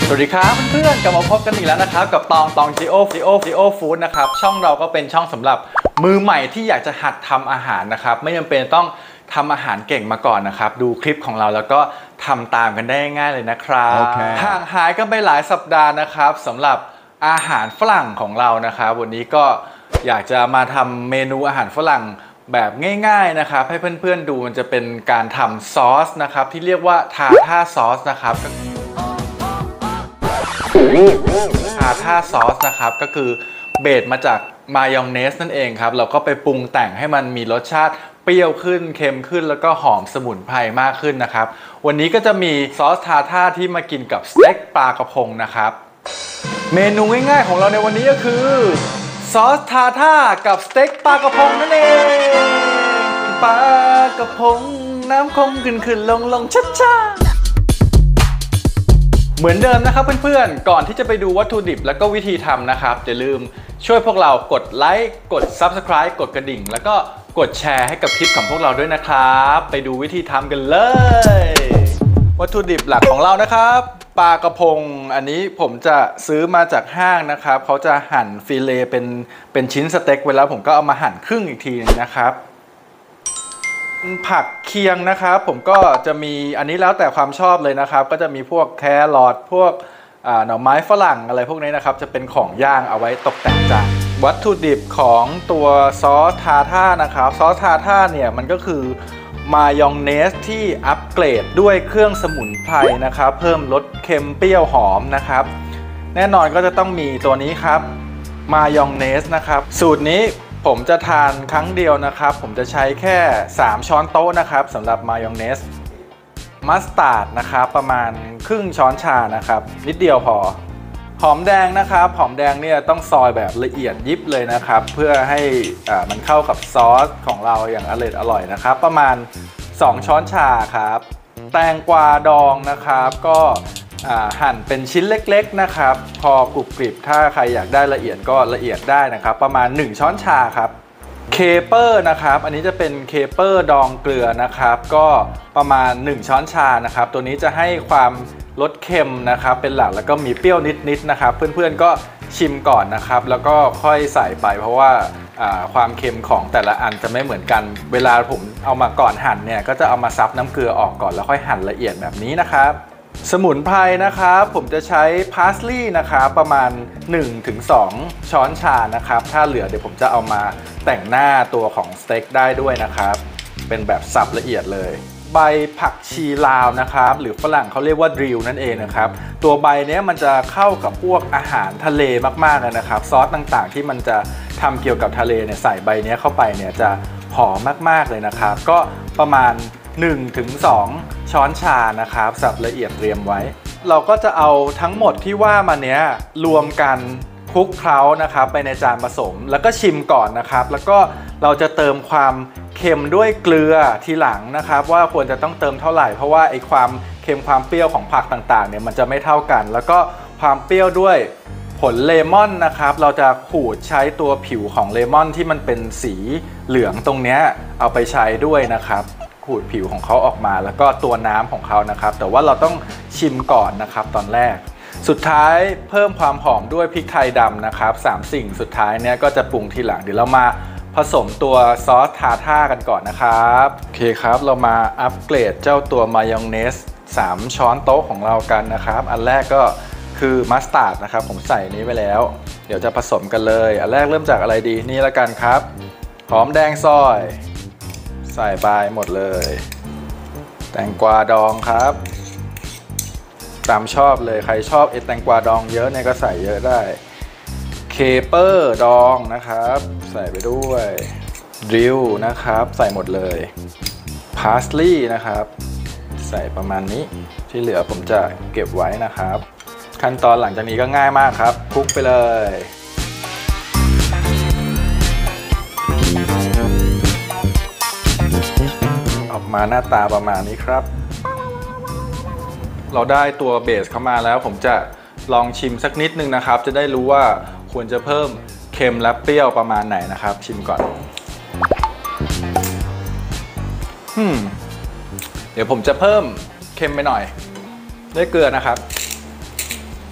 สวัสดีครับเพื่อนๆกลับมาพบกันอีกแล้วนะครับกับตองจีโอฟู้ดนะครับช่องเราก็เป็นช่องสำหรับมือใหม่ที่อยากจะหัดทำอาหารนะครับไม่จำเป็นต้องทำอาหารเก่งมาก่อนนะครับดูคลิปของเราแล้วก็ทำตามกันได้ง่ายเลยนะครับ ห่างหายกันไปหลายสัปดาห์นะครับสำหรับอาหารฝรั่งของเรานะครับวันนี้ก็อยากจะมาทำเมนูอาหารฝรั่งแบบง่ายๆนะครับให้เพื่อนๆดูมันจะเป็นการทำซอสนะครับที่เรียกว่าทาท่าซอสนะครับทาท่าซอสนะครับก็คือเบสมาจากมายองเนสนั่นเองครับเราก็ไปปรุงแต่งให้มันมีรสชาติเปรี้ยวขึ้นเค็มขึ้นแล้วก็หอมสมุนไพรมากขึ้นนะครับวันนี้ก็จะมีซอสทาท่าที่มากินกับสเต็กปลากระพงนะครับเมนูง่ายๆของเราในวันนี้ก็คือซอสทาท่ากับสเต็กปลากระพงนั่นเองปลากระพงน้ำคงขึ้นลงช้าเหมือนเดิมนะครับเพื่อนๆก่อนที่จะไปดูวัตถุดิบแล้วก็วิธีทำนะครับอย่าลืมช่วยพวกเรากดไลค์กด Subscribe กดกระดิ่งแล้วก็กดแชร์ให้กับคลิปของพวกเราด้วยนะครับไปดูวิธีทำกันเลยวัตถุดิบหลักของเรานะครับปลากระพงอันนี้ผมจะซื้อมาจากห้างนะครับเขาจะหั่นฟิเลต์เป็นชิ้นสเต็กไว้แล้วผมก็เอามาหั่นครึ่งอีกทีนึงนะครับผักเคียงนะครับผมก็จะมีอันนี้แล้วแต่ความชอบเลยนะครับก็จะมีพวกแครอทพวกหน่อไม้ฝรั่งอะไรพวกนี้นะครับจะเป็นของย่างเอาไว้ตกแต่งจานวัตถุดิบของตัวซอสทาท่านะครับซอสทาท่าเนี่ยมันก็คือมายองเนสที่อัปเกรดด้วยเครื่องสมุนไพรนะครับเพิ่มรสเค็มเปรี้ยวหอมนะครับแน่นอนก็จะต้องมีตัวนี้ครับมายองเนสนะครับสูตรนี้ผมจะทานครั้งเดียวนะครับผมจะใช้แค่3ช้อนโต๊ะนะครับสำหรับมายองเนสมัสตาร์ดนะครับประมาณครึ่งช้อนชานะครับนิดเดียวพอหอมแดงนะครับหอมแดงเนี่ยต้องซอยแบบละเอียดยิบเลยนะครับเพื่อให้มันเข้ากับซอสของเราอย่างอร่อยนะครับประมาณ2ช้อนชาครับแตงกวาดองนะครับก็หั่นเป็นชิ้นเล็กๆนะครับพอกรุบกริบถ้าใครอยากได้ละเอียดก็ละเอียดได้นะครับประมาณ1ช้อนชาครับเคเปอร์นะครับอันนี้จะเป็นเคเปอร์ดองเกลือนะครับก็ประมาณ1ช้อนชานะครับตัวนี้จะให้ความรสเค็มนะครับเป็นหลักแล้วก็มีเปรี้ยวนิดๆนะครับเพื่อนๆก็ชิมก่อนนะครับแล้วก็ค่อยใส่ไปเพราะว่าความเค็มของแต่ละอันจะไม่เหมือนกันเวลาผมเอามาก่อนหั่นเนี่ยก็จะเอามาซับน้ำเกลือออกก่อนแล้วค่อยหั่นละเอียดแบบนี้นะครับสมุนไพรนะครับผมจะใช้พาสลีย์นะครับประมาณ 1-2 ช้อนชานะครับถ้าเหลือเดี๋ยวผมจะเอามาแต่งหน้าตัวของสเต็กได้ด้วยนะครับเป็นแบบสับละเอียดเลยใบผักชีลาวนะครับหรือฝรั่งเขาเรียกว่าดริลนั่นเองนะครับตัวใบนี้มันจะเข้ากับพวกอาหารทะเลมากๆเลยนะครับซอสต่างๆที่มันจะทำเกี่ยวกับทะเลเนี่ยใส่ใบนี้เข้าไปเนี่ยจะหอมมากๆเลยนะครับก็ประมาณ1-2 ช้อนชานะครับสับละเอียดเตรียมไว้เราก็จะเอาทั้งหมดที่ว่ามาเนี้ยรวมกันคลุกเคล้านะครับไปในจานผสมแล้วก็ชิมก่อนนะครับแล้วก็เราจะเติมความเค็มด้วยเกลือทีหลังนะครับว่าควรจะต้องเติมเท่าไหร่เพราะว่าไอ้ความเค็มความเปรี้ยวของผักต่างๆเนี่ยมันจะไม่เท่ากันแล้วก็ความเปรี้ยวด้วยผลเลมอนนะครับเราจะขูดใช้ตัวผิวของเลมอนที่มันเป็นสีเหลืองตรงนี้เอาไปใช้ด้วยนะครับขูดผิวของเขาออกมาแล้วก็ตัวน้ำของเขานะครับแต่ว่าเราต้องชิมก่อนนะครับตอนแรกสุดท้ายเพิ่มความหอมด้วยพริกไทยดำนะครับ3สิ่งสุดท้ายเนี้ยก็จะปรุงทีหลังเดี๋ยวเรามาผสมตัวซอสทาท่ากันก่อนนะครับโอเคครับเรามาอัปเกรดเจ้าตัวมายองเนส3ช้อนโต๊ะของเรากันนะครับอันแรกก็คือมัสตาร์ดนะครับผมใส่นี้ไว้แล้วเดี๋ยวจะผสมกันเลยอันแรกเริ่มจากอะไรดีนี่ละกันครับหอมแดงซอยใส่ไปหมดเลยแตงกวาดองครับตามชอบเลยใครชอบแตงกวาดองเยอะเนี่ยก็ใส่เยอะได้เคเปอร์ดองนะครับใส่ไปด้วยดริลนะครับใส่หมดเลยพาสลีย์นะครับใส่ประมาณนี้ที่เหลือผมจะเก็บไว้นะครับขั้นตอนหลังจากนี้ก็ง่ายมากครับคลุกไปเลยออกมาหน้าตาประมาณนี้ครับเราได้ตัวเบสเข้ามาแล้วผมจะลองชิมสักนิดนึงนะครับจะได้รู้ว่าควรจะเพิ่มเค็มและเปรี้ยวประมาณไหนนะครับชิมก่อนเดี๋ยวผมจะเพิ่มเค็มไปหน่อยด้วยเกลือนะครับ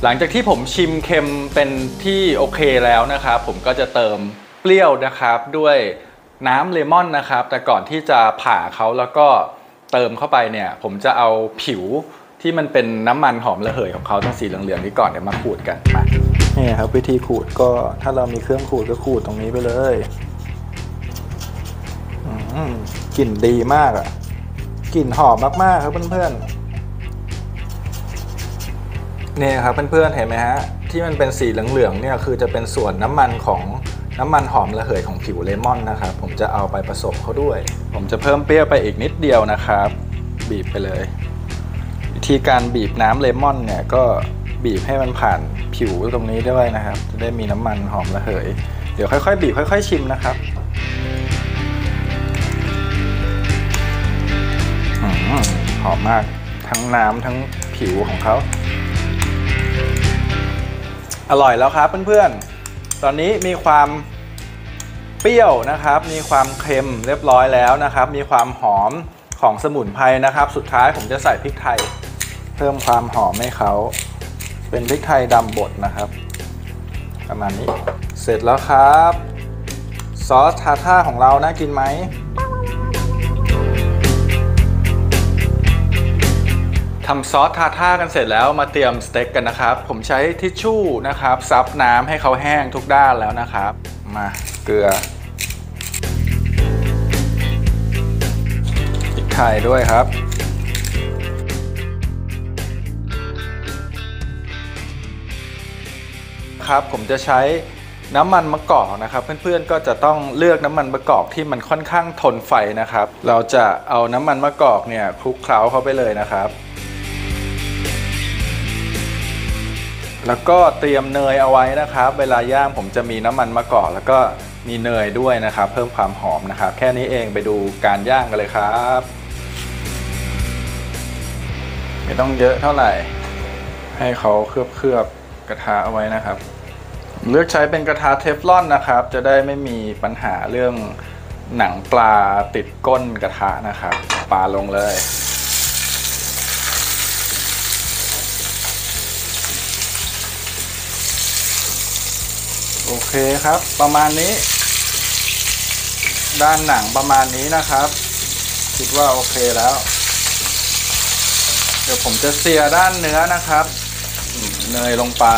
หลังจากที่ผมชิมเค็มเป็นที่โอเคแล้วนะครับผมก็จะเติมเปรี้ยวนะครับด้วยน้ำเลมอนนะครับแต่ก่อนที่จะผ่าเขาแล้วก็เติมเข้าไปเนี่ยผมจะเอาผิวที่มันเป็นน้ำมันหอมระเหยของเขาทั้งสีเหลืองๆนี้ก่อนเดี๋ยวมาขูดกันมานี่ครับวิธีขูดก็ถ้าเรามีเครื่องขูดก็ขูดตรงนี้ไปเลยกลิ่นดีมากอ่ะกลิ่นหอมมากๆครับเพื่อนๆนี่ครับเพื่อนๆเห็นไหมฮะที่มันเป็นสีเหลืองๆเนี่ยคือจะเป็นส่วนน้ำมันของน้ำมันหอมระเหยของผิวเลมอนนะครับผมจะเอาไปผสมเขาด้วยผมจะเพิ่มเปรี้ยวไปอีกนิดเดียวนะครับบีบไปเลยวิธีการบีบน้ำเลมอนเนี่ยก็บีบให้มันผ่านผิวตรงนี้ด้วยนะครับจะได้มีน้ำมันหอมระเหยเดี๋ยวค่อยๆบีบค่อยๆชิมนะครับหอมมากทั้งน้ำทั้งผิวของเขาอร่อยแล้วครับเพื่อนๆตอนนี้มีความเปรี้ยวนะครับมีความเค็มเรียบร้อยแล้วนะครับมีความหอมของสมุนไพรนะครับสุดท้ายผมจะใส่พริกไทยเพิ่มความหอมให้เขาเป็นพริกไทยดำบดนะครับประมาณนี้เสร็จแล้วครับซอสทาท่าของเราน่ากินไหมทำซอสทาท่ากันเสร็จแล้วมาเตรียมสเต็กกันนะครับผมใช้ทิชชู่นะครับซับน้ำให้เขาแห้งทุกด้านแล้วนะครับมาเกลือพริกไทยด้วยครับผมจะใช้น้ำมันมะกอกนะครับเพื่อนๆก็จะต้องเลือกน้ำมันมะกอกที่มันค่อนข้างทนไฟนะครับเราจะเอาน้ำมันมะกอกเนี่ยคลุกเคล้าเข้าไปเลยนะครับแล้วก็เตรียมเนยเอาไว้นะครับเวลาย่างผมจะมีน้ำมันมะกอกแล้วก็มีเนยด้วยนะครับเพิ่มความหอมนะครับแค่นี้เองไปดูการย่างกันเลยครับไม่ต้องเยอะเท่าไหร่ให้เขาเคลือบกระทะเอาไว้นะครับเลือกใช้เป็นกระทะเทฟลอนนะครับจะได้ไม่มีปัญหาเรื่องหนังปลาติดก้นกระทะนะครับปลาลงเลยโอเคครับประมาณนี้ด้านหนังประมาณนี้นะครับคิดว่าโอเคแล้วเดี๋ยวผมจะเสียด้านเนื้อนะครับเนยลงไป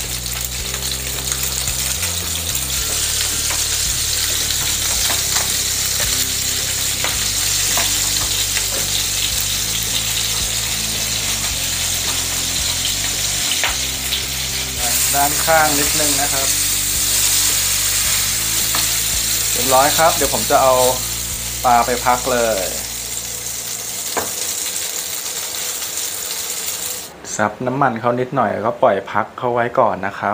ด้านข้างนิดนึงนะครับเรียบร้อยครับเดี๋ยวผมจะเอาปลาไปพักเลยซับน้ำมันเขานิดหน่อยแล้วก็ปล่อยพักเขาไว้ก่อนนะครับ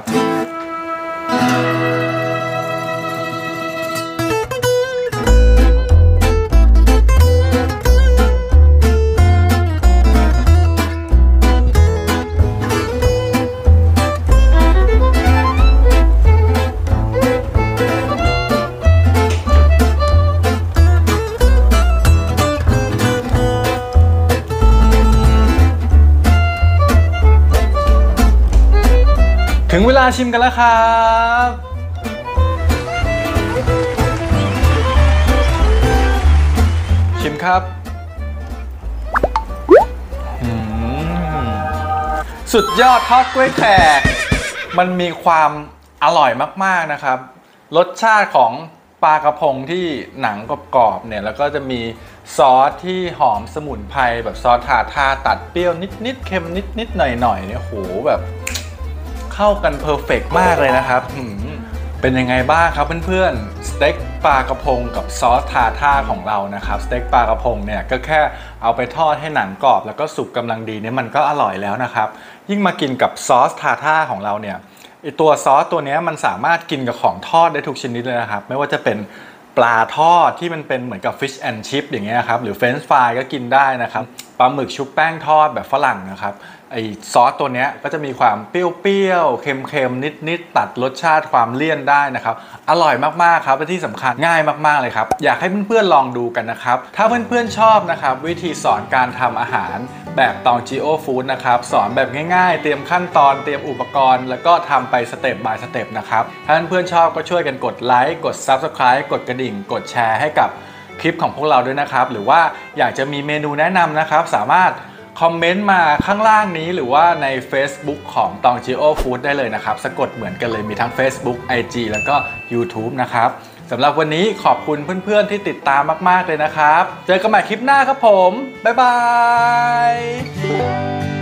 ถึงเวลาชิมกันแล้วครับชิมครับสุดยอดทอดกล้วยแขกมันมีความอร่อยมากๆนะครับรสชาติของปลากระพงที่หนังกรอบๆเนี่ยแล้วก็จะมีซอสที่หอมสมุนไพรแบบซอสทาท่าตัดเปรี้ยวนิดๆเค็มนิดๆหน่อยๆเนี่ยโหแบบเข้ากันเพอร์เฟกต์มากเลยนะครับเป็นยังไงบ้างครับเพื่อนๆสเต็กปลากระพงกับซอสทาท่าของเรานะครับสเต็กปลากระพงเนี่ยก็แค่เอาไปทอดให้หนังกรอบแล้วก็สุกกำลังดีเนี่ยมันก็อร่อยแล้วนะครับยิ่งมากินกับซอสทาท่าของเราเนี่ยไอตัวซอสตัวนี้มันสามารถกินกับของทอดได้ทุกชนิดเลยนะครับไม่ว่าจะเป็นปลาทอดที่มันเป็นเหมือนกับ fish and chip อย่างเงี้ยครับหรือเฟรนช์ฟรายก็กินได้นะครับปลาหมึกชุบแป้งทอดแบบฝรั่งนะครับไอซอสตัวนี้ก็จะมีความเปรี้ยวๆเค็มๆนิดๆตัดรสชาติความเลี่ยนได้นะครับอร่อยมากๆครับและที่สำคัญง่ายมากๆเลยครับอยากให้เพื่อนๆลองดูกันนะครับถ้าเพื่อนๆชอบนะครับวิธีสอนการทำอาหารแบบตองจิโอฟู้ดนะครับสอนแบบง่ายๆเตรียมขั้นตอนเตรียมอุปกรณ์แล้วก็ทำไปสเต็ปบายสเต็ปนะครับถ้าเพื่อนๆชอบก็ช่วยกันกดไลค์กด Subscribe กดกระดิ่งกดแชร์ให้กับคลิปของพวกเราด้วยนะครับหรือว่าอยากจะมีเมนูแนะนำนะครับสามารถคอมเมนต์มาข้างล่างนี้หรือว่าใน Facebook ของตองจิโอฟู้ดได้เลยนะครับสะกดเหมือนกันเลยมีทั้ง Facebook IG แล้วก็ YouTube นะครับสำหรับวันนี้ขอบคุณเพื่อนๆที่ติดตามมากๆเลยนะครับเจอกันใหม่คลิปหน้าครับผมบ๊ายบาย